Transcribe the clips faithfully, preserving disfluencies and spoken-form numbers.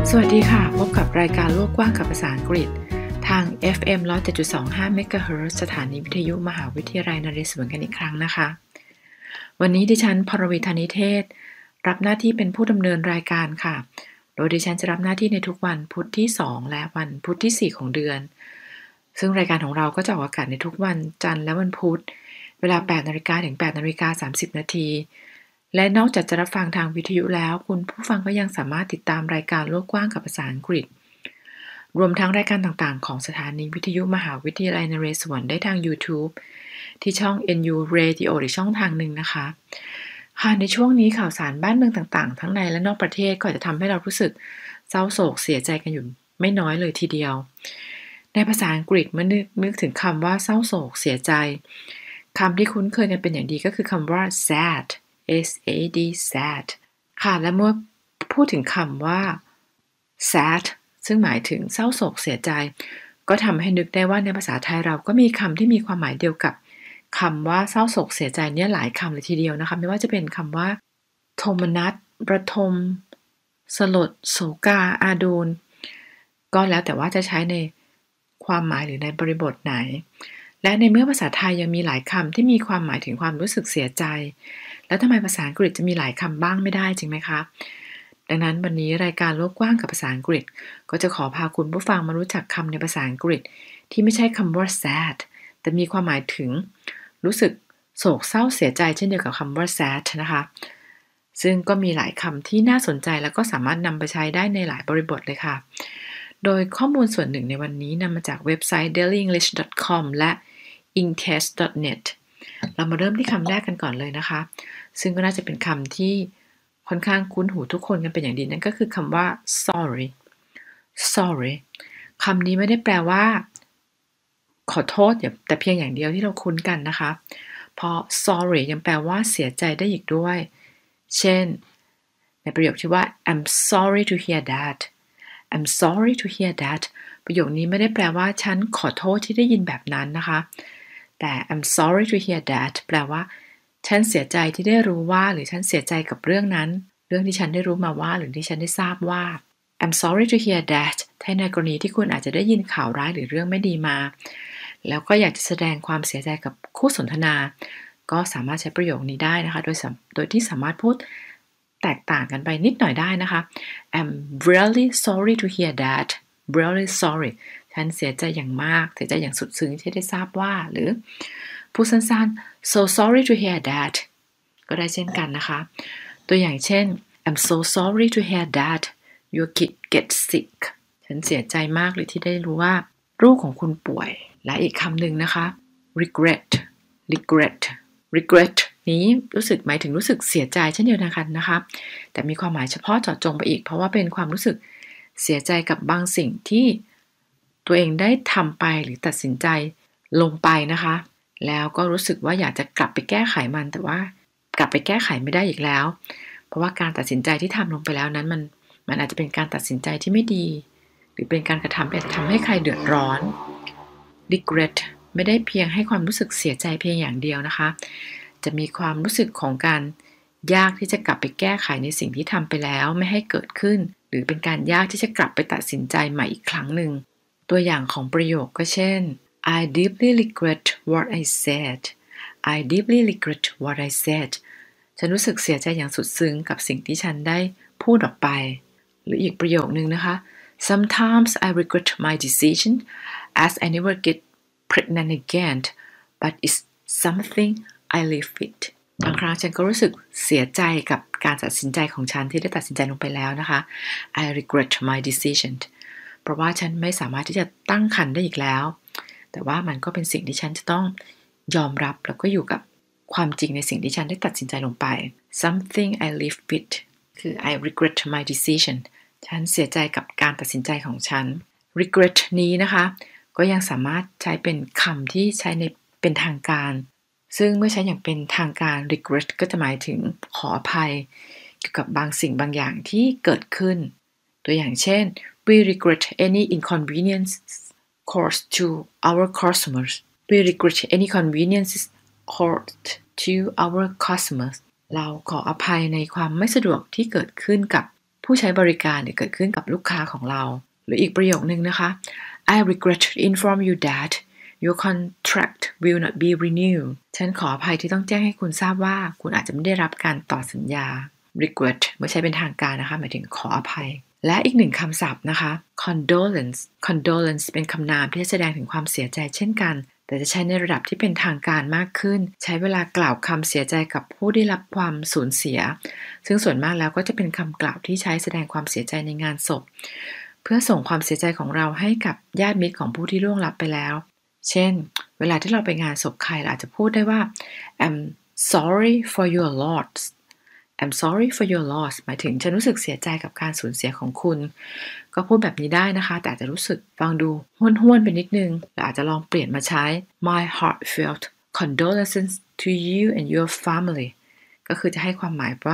สวัสดีค่ะพบกับรายการโลกกว้างกับภาษาอังกฤษทาง เอฟ เอ็ม หนึ่งร้อยเจ็ดจุดสองห้า เมกะเฮิรตซ์สถานีวิทยุมหาวิทยาลัยนเรศวรกันอีกครั้งนะคะวันนี้ดิฉันพรวีธนิเทศรับหน้าที่เป็นผู้ดำเนินรายการค่ะโดยดิฉันจะรับหน้าที่ในทุกวันพุธที่สองและวันพุธที่สี่ของเดือนซึ่งรายการของเราก็จะออกอากาศในทุกวันจันทร์และวันพุธเวลา แปดนาฬิกา ถึง แปดนาฬิกาสามสิบนาทีและนอกจากจะรับฟังทางวิทยุแล้วคุณผู้ฟังก็ยังสามารถติดตามรายการโลกกว้างกับภาษาอังกฤษรวมทั้งรายการต่างๆของสถานีวิทยุมหาวิทยาลัยนเรศวรได้ทาง YouTube ที่ช่อง เอ็น ยู Radio อีกช่องทางหนึ่งนะคะค่ะในช่วงนี้ข่าวสารบ้านเมืองต่างๆทั้งในและนอกประเทศก็อาจจะทำให้เรารู้สึกเศร้าโศกเสียใจกันอยู่ไม่น้อยเลยทีเดียวในภาษาอังกฤษเมื่อนึกนึกถึงคำว่าเศร้าโศกเสียใจคำที่คุ้นเคยกันเป็นอย่างดีก็คือคำว่า sad S A D sad ค่ะและเมื่อพูดถึงคำว่า sad ซึ่งหมายถึงเศร้าโศกเสียใจก็ทำให้นึกได้ว่าในภาษาไทยเราก็มีคำที่มีความหมายเดียวกับคำว่าเศร้าโศกเสียใจเนี่ยหลายคำเลยทีเดียวนะคะไม่ว่าจะเป็นคำว่าโทมนัสระทมสลดโศกาอาดูลก็แล้วแต่ว่าจะใช้ในความหมายหรือในบริบทไหนและในเมื่อภาษาไทยยังมีหลายคำที่มีความหมายถึงความรู้สึกเสียใจแล้วทำไมภาษาอังกฤษจะมีหลายคำบ้างไม่ได้จริงไหมคะดังนั้นวันนี้รายการโลกกว้างกับภาษาอังกฤษก็จะขอพาคุณผู้ฟังมารู้จักคำในภาษาอังกฤษที่ไม่ใช่คำว่า sad แต่มีความหมายถึงรู้สึกโศกเศร้าเสียใจเช่นเดียวกับคำว่า sad นะคะซึ่งก็มีหลายคำที่น่าสนใจแล้วก็สามารถนำไปใช้ได้ในหลายบริบทเลยค่ะโดยข้อมูลส่วนหนึ่งในวันนี้นำมาจากเว็บไซต์ daily english dot com และ ingtest dot net เรามาเริ่มที่คำแรกกันก่อนเลยนะคะซึ่งก็น่าจะเป็นคำที่ค่อนข้างคุ้นหูทุกคนกันเป็นอย่างดีนั่นก็คือคำว่า sorry sorry คำนี้ไม่ได้แปลว่าขอโทษแต่เพียงอย่างเดียวที่เราคุ้นกันนะคะเพราะ sorry ยังแปลว่าเสียใจได้อีกด้วยเช่นในประโยคที่ว่า I'm sorry to hear that I'm sorry to hear that ประโยคนี้ไม่ได้แปลว่าฉันขอโทษที่ได้ยินแบบนั้นนะคะแต่ I'm sorry to hear that แปลว่าฉันเสียใจที่ได้รู้ว่าหรือฉันเสียใจกับเรื่องนั้นเรื่องที่ฉันได้รู้มาว่าหรือที่ฉันได้ทราบว่า I'm sorry to hear that ถ้าในกรณีที่คุณอาจจะได้ยินข่าวร้ายหรือเรื่องไม่ดีมาแล้วก็อยากจะแสดงความเสียใจกับคู่สนทนาก็สามารถใช้ประโยคนี้ได้นะคะโดยโดยที่สามารถพูดแตกต่างกันไปนิดหน่อยได้นะคะ I'm really sorry to hear that really sorry ฉันเสียใจอย่างมากเสียใจอย่างสุดซึ้งที่ได้ทราบว่าหรือพูดสั้นๆ so sorry to hear that ก็ได้เช่นกันนะคะตัวอย่างเช่น I'm so sorry to hear that your kid gets sick ฉันเสียใจมากเลยที่ได้รู้ว่าลูกของคุณป่วยและอีกคำหนึ่งนะคะ regret regret regret นี้รู้สึกหมายถึงรู้สึกเสียใจเช่นเดียวกันนะคะแต่มีความหมายเฉพาะเจาะจงไปอีกเพราะว่าเป็นความรู้สึกเสียใจกับบางสิ่งที่ตัวเองได้ทำไปหรือตัดสินใจลงไปนะคะแล้วก็รู้สึกว่าอยากจะกลับไปแก้ไขมันแต่ว่ากลับไปแก้ไขไม่ได้อีกแล้วเพราะว่าการตัดสินใจที่ทำลงไปแล้วนั้นมันมันอาจจะเป็นการตัดสินใจที่ไม่ดีหรือเป็นการกระทำที่ทำให้ใครเดือดร้อน regret ไม่ได้เพียงให้ความรู้สึกเสียใจเพียงอย่างเดียวนะคะจะมีความรู้สึกของการยากที่จะกลับไปแก้ไขในสิ่งที่ทำไปแล้วไม่ให้เกิดขึ้นหรือเป็นการยากที่จะกลับไปตัดสินใจใหม่อีกครั้งหนึ่งตัวอย่างของประโยคก็เช่น I deeply regret what I said I deeply regret what I said ฉันรู้สึกเสียใจอย่างสุดซึ้งกับสิ่งที่ฉันได้พูดออกไปหรืออีกประโยคนึงนะคะ Sometimes I regret my decision as I never get pregnant again but it's something I live with บางครั้งฉันก็รู้สึกเสียใจกับการตัดสินใจของฉันที่ได้ตัดสินใจลงไปแล้วนะคะ I regret my decision เพราะว่าฉันไม่สามารถที่จะตั้งครรภ์ได้อีกแล้วแต่ว่ามันก็เป็นสิ่งที่ฉันจะต้องยอมรับแล้วก็อยู่กับความจริงในสิ่งที่ฉันได้ตัดสินใจลงไป something I live with คือ I regret my decision ฉันเสียใจกับการตัดสินใจของฉัน regret นี้นะคะก็ยังสามารถใช้เป็นคำที่ใช้ในเป็นทางการซึ่งเมื่อใช้อย่างเป็นทางการ regret ก็จะหมายถึงขออภัยเกี่ยวกับบางสิ่งบางอย่างที่เกิดขึ้นตัวอย่างเช่น we regret any inconvenience caused to our customers we regret any inconveniences caused to our customers เราขออภัยในความไม่สะดวกที่เกิดขึ้นกับผู้ใช้บริการเนี่ยเกิดขึ้นกับลูกค้าของเราหรืออีกประโยคนึงนะคะ I regret to inform you that your contract will not be renewed ฉันขออภัยที่ต้องแจ้งให้คุณทราบว่าคุณอาจจะไม่ได้รับการต่อสัญญา regret ไม่ใช่เป็นทางการนะคะหมายถึงขออภัยและอีกหนึ่งคำศัพท์นะคะ condolence condolence เป็นคำนามที่แสดงถึงความเสียใจเช่นกันแต่จะใช้ในระดับที่เป็นทางการมากขึ้นใช้เวลากล่าวคำเสียใจกับผู้ได้รับความสูญเสียซึ่งส่วนมากแล้วก็จะเป็นคำกล่าวที่ใช้แสดงความเสียใจในงานศพเพื่อส่งความเสียใจของเราให้กับญาติมิตรของผู้ที่ล่วงลับไปแล้วเช่นเวลาที่เราไปงานศพใครเราอาจจะพูดได้ว่า I'm sorry for your loss I'm sorry for your loss หมายถึงฉันรู้สึกเสียใจกับการสูญเสียของคุณก็พูดแบบนี้ได้นะคะแต่อาจจะรู้สึกฟังดูห้วนๆไปนิดนึงเราอาจจะลองเปลี่ยนมาใช้ My heartfelt condolences to you and your family ก็คือจะให้ความหมายว่า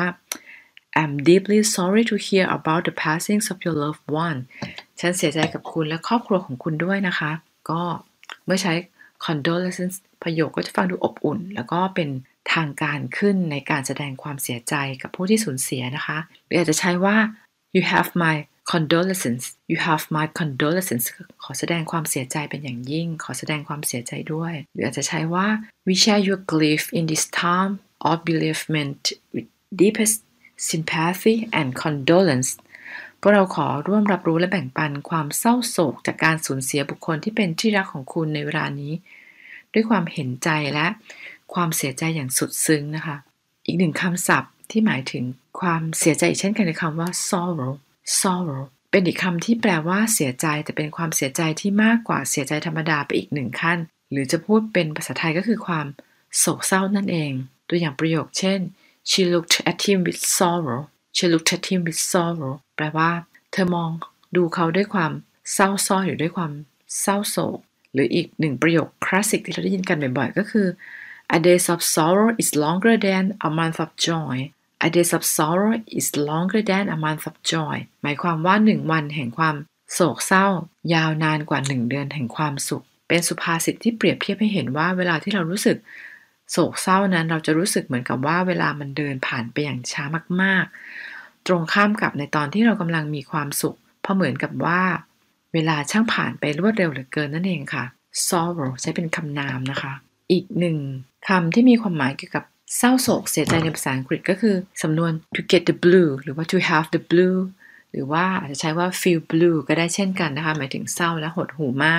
I'm deeply sorry to hear about the passing of your loved one ฉันเสียใจกับคุณและครอบครัวของคุณด้วยนะคะก็เมื่อใช้ condolences ประโยคก็จะฟังดูอบอุ่นแล้วก็เป็นทางการขึ้นในการแสดงความเสียใจกับผู้ที่สูญเสียนะคะหรืออาจจะใช้ว่า you have my condolences you have my condolences ขอแสดงความเสียใจเป็นอย่างยิ่งขอแสดงความเสียใจด้วยหรืออาจจะใช้ว่า we share your grief in this time of bereavement with deepest sympathy and condolence พวกเราขอร่วมรับรู้และแบ่งปันความเศร้าโศกจากการสูญเสียบุคคลที่เป็นที่รักของคุณในเวลานี้ด้วยความเห็นใจและความเสียใจอย่างสุดซึ้งนะคะอีกหนึ่งคำศัพท์ที่หมายถึงความเสียใจเช่นกันในคำว่า sorrow sorrow เป็นอีกคำที่แปลว่าเสียใจแต่เป็นความเสียใจที่มากกว่าเสียใจธรรมดาไปอีกหนึ่งขั้นหรือจะพูดเป็นภาษาไทยก็คือความโศกเศร้านั่นเองตัวอย่างประโยคเช่น she looked at him with sorrow she looked at him with sorrow แปลว่าเธอมองดูเขาด้วยความเศร้าซ้อยหรือด้วยความเศร้าโศกหรืออีกหนึ่งประโยคคลาสสิกที่เราได้ยินกันบ่อยๆก็คือ A day of sorrow is longer than a month of joy A day of sorrow is longer than a month of joy หมายความว่าหนึ่งวันแห่งความโศกเศร้ายาวนานกว่าหนึ่งเดือนแห่งความสุขเป็นสุภาษิตที่เปรียบเทียบให้เห็นว่าเวลาที่เรารู้สึกโศกเศร้านั้นเราจะรู้สึกเหมือนกับว่าเวลามันเดินผ่านไปอย่างช้ามากๆตรงข้ามกับในตอนที่เรากำลังมีความสุขเพราะเหมือนกับว่าเวลาช่างผ่านไปรวดเร็วเหลือเกินนั่นเองค่ะ sorrow ใช้เป็นคำนามนะคะอีกหนึ่งคำที่มีความหมายเกี่ยวกับเศร้าโศกเสียใจในภาษาอังกฤษก็คือสำนวน to get the blue หรือว่า to have the blue หรือว่าอาจจะใช้ว่า feel blue ก็ได้เช่นกันนะคะหมายถึงเศร้าและหดหู่มาก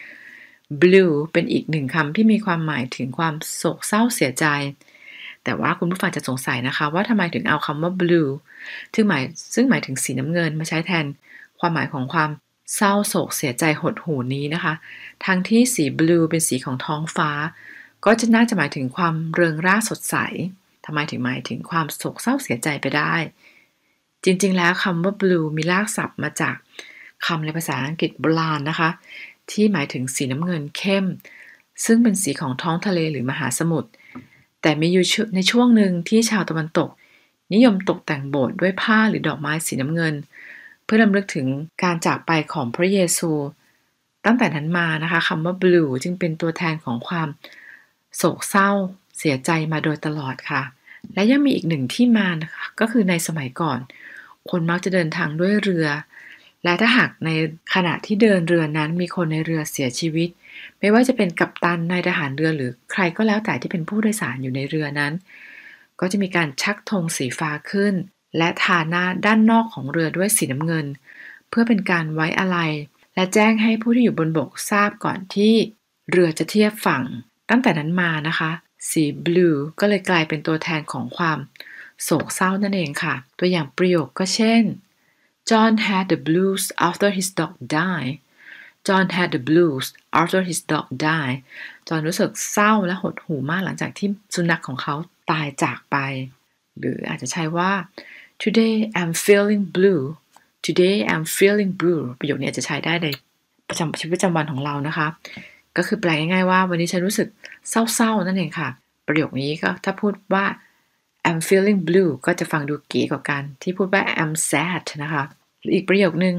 blue เป็นอีกหนึ่งคำที่มีความหมายถึงความโศกเศร้าเสียใจแต่ว่าคุณผู้ฟังจะสงสัยนะคะว่าทำไมถึงเอาคำว่า blue ซึ่งหมายซึ่งหมายถึงสีน้ำเงินมาใช้แทนความหมายของความเศร้าโศกเสียใจหดหู่นี้นะคะทั้งที่สี blue เป็นสีของท้องฟ้าก็จะน่าจะหมายถึงความเริงร่าสดใสทำไมถึงหมายถึงความโศกเศร้าเสียใจไปได้จริงๆแล้วคำว่า blue มีรากศัพท์มาจากคำในภาษาอังกฤษโบราณนะคะที่หมายถึงสีน้ำเงินเข้มซึ่งเป็นสีของท้องทะเลหรือมหาสมุทรแต่มีอยู่ในช่วงหนึ่งที่ชาวตะวันตกนิยมตกแต่งโบสถ์ด้วยผ้าหรือดอกไม้สีน้ำเงินเพื่อรำลึกถึงการจากไปของพระเยซูตั้งแต่นั้นมานะคะคำว่า blue จึงเป็นตัวแทนของความโศกเศร้าเสียใจมาโดยตลอดค่ะและยังมีอีกหนึ่งที่มานะคะก็คือในสมัยก่อนคนมักจะเดินทางด้วยเรือและถ้าหากในขณะที่เดินเรือนั้นมีคนในเรือเสียชีวิตไม่ว่าจะเป็นกัปตันนายทหารเรือหรือใครก็แล้วแต่ที่เป็นผู้โดยสารอยู่ในเรือนั้นก็จะมีการชักธงสีฟ้าขึ้นและทาหน้าด้านนอกของเรือด้วยสีน้ำเงินเพื่อเป็นการไว้อาลัยและแจ้งให้ผู้ที่อยู่บนบกทราบก่อนที่เรือจะเทียบฝั่งตั้งแต่นั้นมานะคะสี blue ก็เลยกลายเป็นตัวแทนของความโศกเศร้านั่นเองค่ะตัวอย่างประโยคก็เช่น John had the blues after his dog died John had the blues after his dog died จอห์นรู้สึกเศร้าและหดหู่มากหลังจากที่สุนัขของเขาตายจากไปหรืออาจจะใช้ว่า Today I'm feeling blue Today I'm feeling blue ประโยคนี้อาจจะใช้ได้ในประจำชีวิตประจำวันของเรานะคะก็คือแปลง่ายๆว่าวันนี้ฉันรู้สึกเศร้าๆนั่นเองค่ะประโยคนี้ก็ถ้าพูดว่า I'm feeling blue ก็จะฟังดูเก๋กว่ากันที่พูดว่า I'm sad นะคะหรืออีกประโยคนึง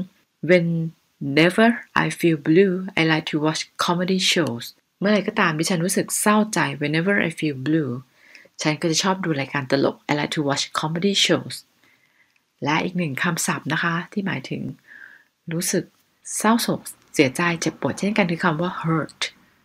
Whenever I feel blue I like to watch comedy shows เมื่อไหร่ก็ตามที่ฉันรู้สึกเศร้าใจ Whenever I feel blue ฉันก็จะชอบดูรายการตลก I like to watch comedy shows และอีกหนึ่งคำศัพท์นะคะที่หมายถึงรู้สึกเศร้าโศกเสียใจเจ็บปวดเช่นกันคือคำว่า hurt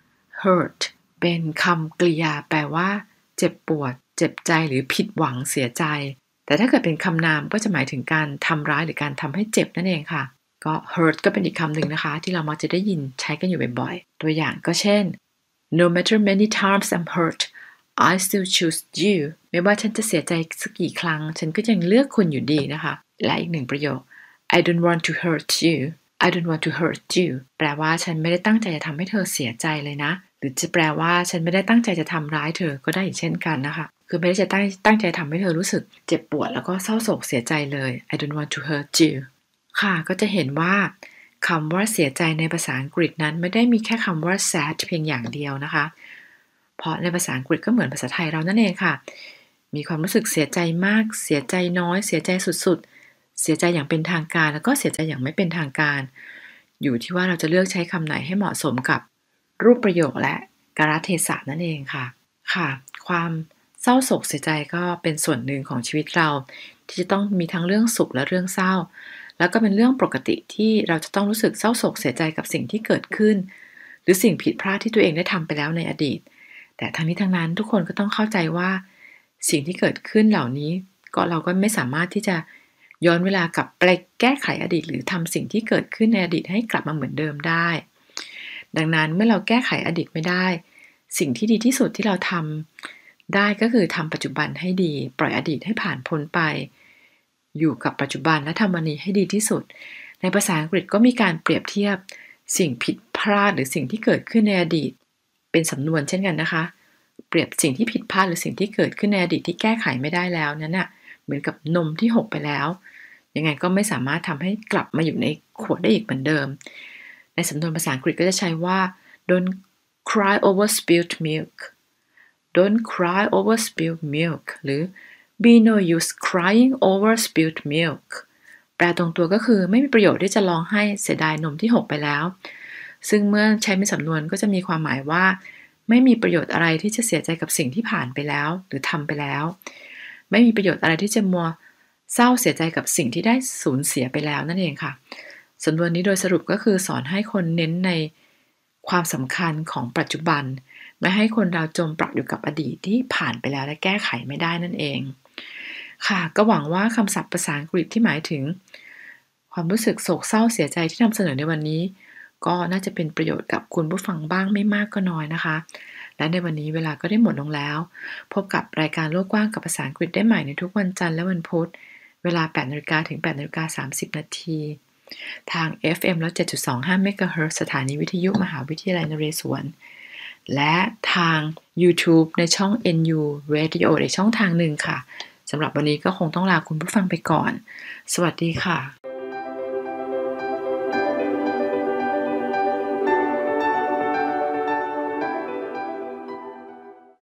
hurt เป็นคำกริยาแปลว่าเจ็บปวดเจ็บใจหรือผิดหวังเสียใจแต่ถ้าเกิดเป็นคำนามก็จะหมายถึงการทำร้ายหรือการทำให้เจ็บนั่นเองค่ะก็ hurt ก็เป็นอีกคำหนึ่งนะคะที่เรามักจะได้ยินใช้กันอยู่บ่อยๆตัวอย่างก็เช่น no matter many times I'm hurt I still choose you ไม่ว่าฉันจะเสียใจสักกี่ครั้งฉันก็ยังเลือกคุณอยู่ดีนะคะและอีกหนึ่งประโยค I don't want to hurt you I don't want to hurt you แปลว่าฉันไม่ได้ตั้งใจจะทำให้เธอเสียใจเลยนะหรือจะแปลว่าฉันไม่ได้ตั้งใจจะทำร้ายเธอก็ได้อีกเช่นกันนะคะคือไม่ได้จะตั้งตั้งใจทำให้เธอรู้สึกเจ็บปวดแล้วก็เศร้าโศกเสียใจเลย I don't want to hurt you ค่ะก็จะเห็นว่าคำว่าเสียใจในภาษาอังกฤษนั้นไม่ได้มีแค่คำว่า sad เพียงอย่างเดียวนะคะเพราะในภาษาอังกฤษก็เหมือนภาษาไทยเรานั่นเองค่ะมีความรู้สึกเสียใจมากเสียใจน้อยเสียใจสุดๆเสียใจอย่างเป็นทางการแล้วก็เสียใจอย่างไม่เป็นทางการอยู่ที่ว่าเราจะเลือกใช้คำไหนให้เหมาะสมกับรูปประโยคและกาลเทศะนั่นเองค่ะค่ะความเศร้าโศกเสียใจก็เป็นส่วนหนึ่งของชีวิตเราที่จะต้องมีทั้งเรื่องสุขและเรื่องเศร้าแล้วก็เป็นเรื่องปกติที่เราจะต้องรู้สึกเศร้าโศกเสียใจกับสิ่งที่เกิดขึ้นหรือสิ่งผิดพลาดที่ตัวเองได้ทำไปแล้วในอดีตแต่ทั้งนี้ทั้งนั้นทุกคนก็ต้องเข้าใจว่าสิ่งที่เกิดขึ้นเหล่านี้ก็เราก็ไม่สามารถที่จะย้อนเวลากลับไปแก้ไขอดีตหรือทำสิ่งที่เกิดขึ้นในอดีตให้กลับมาเหมือนเดิมได้ดังนั้นเมื่อเราแก้ไขอดีตไม่ได้สิ่งที่ดีที่สุดที่เราทำได้ก็คือทำปัจจุบันให้ดีปล่อยอดีตให้ผ่านพ้นไปอยู่กับปัจจุบันและทำวันนี้ให้ดีที่สุดในภาษาอังกฤษก็มีการเปรียบเทียบสิ่งผิดพลาดหรือสิ่งที่เกิดขึ้นในอดีตเป็นสำนวนเช่นกันนะคะเปรียบสิ่งที่ผิดพลาดหรือสิ่งที่เกิดขึ้นในอดีตที่แก้ไขไม่ได้แล้วนั้นน่ะเหมือนกับนมที่หกไปแล้วยังไงก็ไม่สามารถทำให้กลับมาอยู่ในขวดได้อีกเหมือนเดิมในสำนวนภาษาอังกฤษก็จะใช้ว่า don't cry over spilled milk don't cry over spilled milk หรือ be no use crying over spilled milk แปลตรงตัวก็คือไม่มีประโยชน์ที่จะร้องไห้เสียดายนมที่หกไปแล้วซึ่งเมื่อใช้เป็นสำนวนก็จะมีความหมายว่าไม่มีประโยชน์อะไรที่จะเสียใจกับสิ่งที่ผ่านไปแล้วหรือทำไปแล้วไม่มีประโยชน์อะไรที่จะมัวเศร้าเสียใจกับสิ่งที่ได้สูญเสียไปแล้วนั่นเองค่ะสำนวนนี้โดยสรุปก็คือสอนให้คนเน้นในความสำคัญของปัจจุบันไม่ให้คนเราจมปลักอยู่กับอดีตที่ผ่านไปแล้วและแก้ไขไม่ได้นั่นเองค่ะก็หวังว่าคำศัพท์ภาษาอังกฤษที่หมายถึงความรู้สึกโศกเศร้าเสียใจที่นำเสนอในวันนี้ก็น่าจะเป็นประโยชน์กับคุณผู้ฟังบ้างไม่มากก็น้อยนะคะและในวันนี้เวลาก็ได้หมดลงแล้วพบกับรายการโลกกว้างกับภาษาอังกฤษได้ใหม่ในทุกวันจันทร์และวันพุธเวลา แปดนาฬิกา ถึง แปดนาฬิกาสามสิบ นาทีทาง เอฟ เอ็ม หนึ่งร้อยเจ็ดจุดสองห้า เมกะเฮิรตซ์สถานีวิทยุมหาวิทยาลัยนเรศวรและทาง YouTube ในช่อง เอ็น ยู Radio ในช่องทางหนึ่งค่ะสำหรับวันนี้ก็คงต้องลาคุณผู้ฟังไปก่อนสวัสดีค่ะ